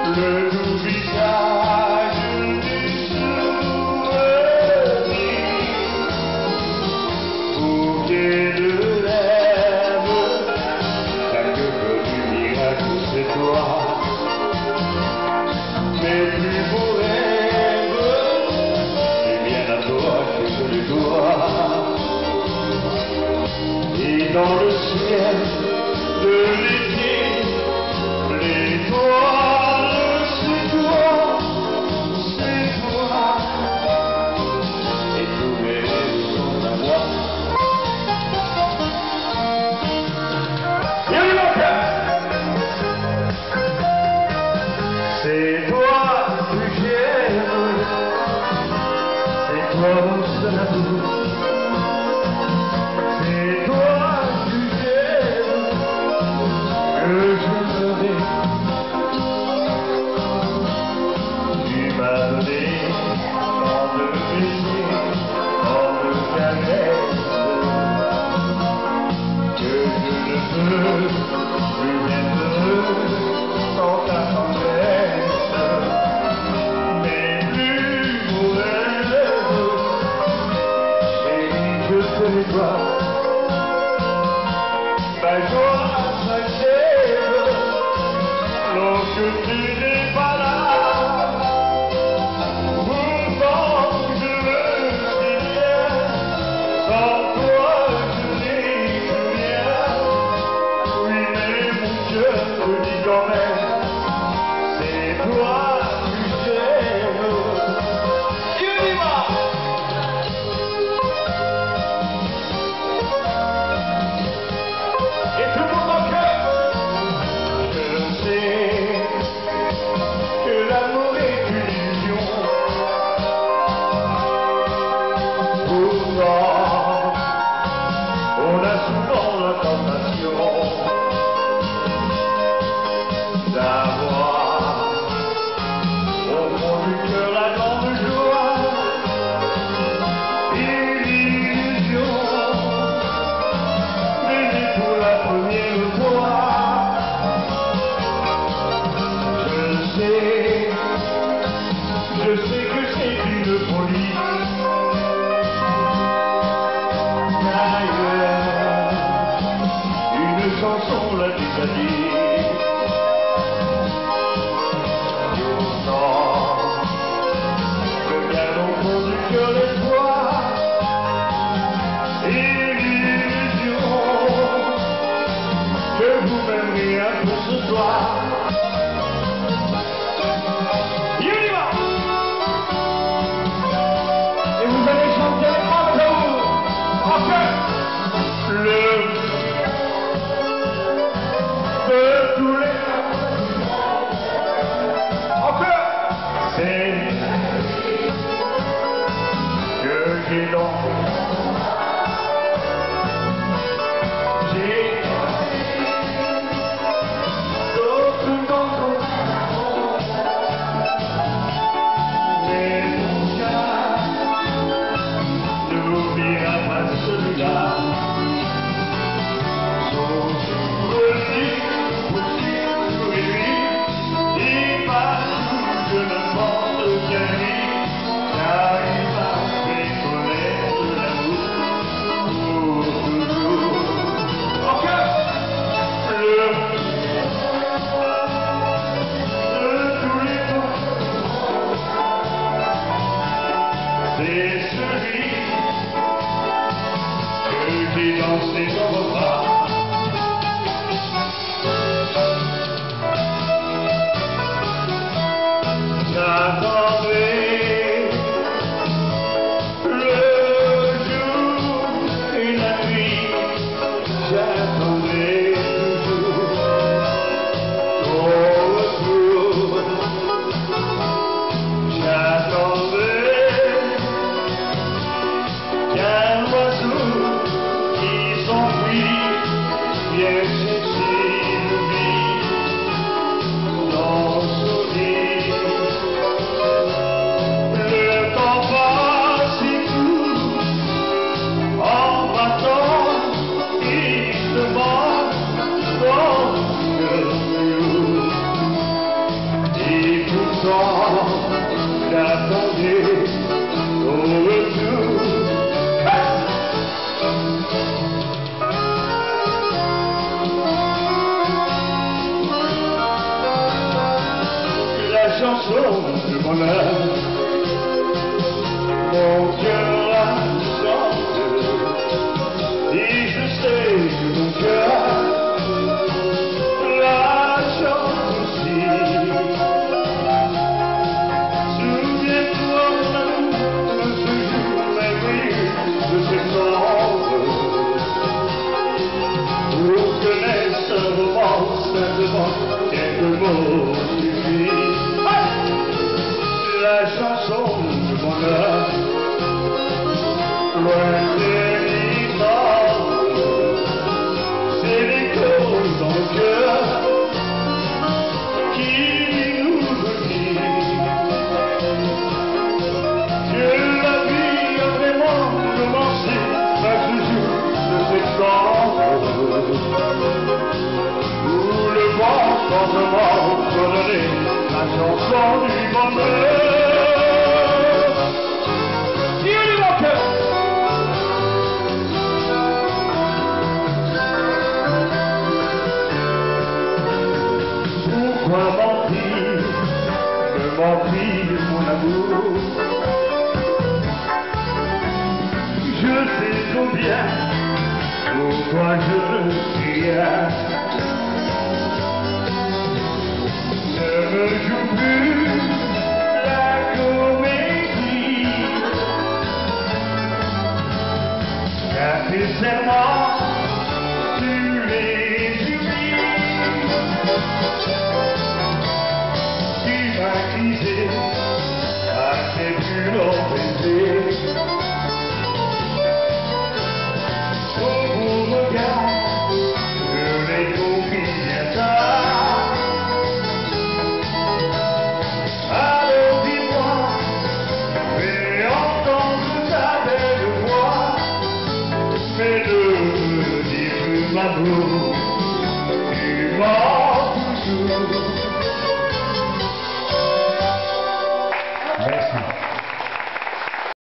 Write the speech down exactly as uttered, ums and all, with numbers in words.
le doux visage du souvenir, bouquet de rêves, chaque peu du miracle c'est toi, mes plus beaux rêves, c'est bien à toi que je les dois, et dans le ciel de l'été, l'étoile, c'est toi, c'est toi, et tous mes rêves sont à moi. Et on y va bien. C'est toi que j'aime, c'est toi mon seul amour, c'est toi que j'aime, que je ferai. Tu m'as donné tant de baisers, tant de caresses, que je ne peux plus être heureux sans ta tendresse. Mes plus beaux rêves, chérie, je te les dois. Ma joie s'achève lorsque tu n'es pas là. On a souvent la tentation d'avoir au fond du cœur la grande joie et l'illusion d'aimer pour la première fois. Je sais, je sais que c'est une folie. Chanson l'a déjà dit. Pourtant, je garde au fond du cœur l'espoir et l'illusion que vous m'aimeriez un peu ce soir. j'attendais ton retour. La chanson de mon âme, mon cœur la chante, et je sais que mon cœur la chante aussi. Souviens-toi mon amour de ce jour merveilleux de septembre, pour que naisse un roman simplement quelques mots suffisent. La chanson de mon âme, lointaine semble, c'est l'écho dans le cœur qui nous dit que la vie a vraiment commencé à ce jour de septembre, où le vent simplement redonnait la chanson du bonheur. Pourquoi mentir, me mentir mon amour? Je sais trop bien pourquoi je ne suis rien. Ne me joue plus la comédie, car tes serments tu les oublies. Tu m'as grisé à tes plus longs baisers, au beau regard je l'ai compris bien tard. Alors dis-moi, fais entendre ta belle voix, mais ne me dis plus m'amour, tu mens toujours. Merci.